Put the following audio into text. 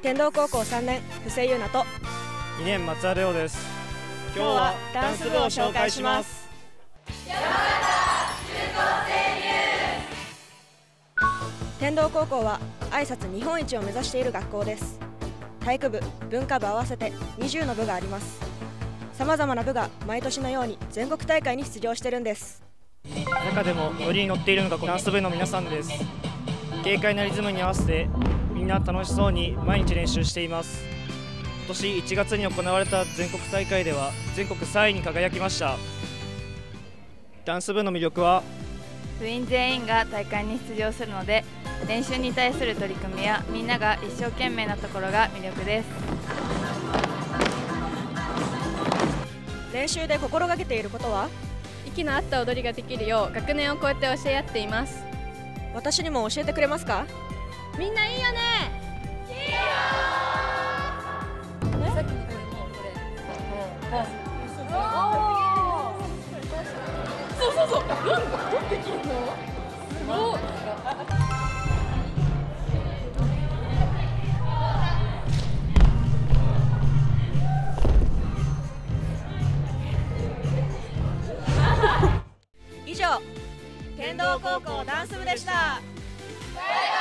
天童高校3年布施優奈と 2年松原亮です。 今日はダンス部を紹介します。天童高校は挨拶日本一を目指している学校です。体育部、文化部合わせて20の部があります。さまざまな部が毎年のように全国大会に出場してるんです。 中でもノリに乗っているのがダンス部の皆さんです。軽快なリズムに合わせてみんな楽しそうに毎日練習しています。今年1月に行われた全国大会では全国3位に輝きました。ダンス部の魅力は部員全員が大会に出場するので、練習に対する取り組みやみんなが一生懸命なところが魅力です。 練習で心がけていることは？ 息の合った踊りができるよう学年を超えて教え合っています。 私にも教えてくれますか？ みんないいよね。いいよー。さっきのこれ。そう。なんできるの？すごい。 以上、天童高校ダンス部でした。バイバイ。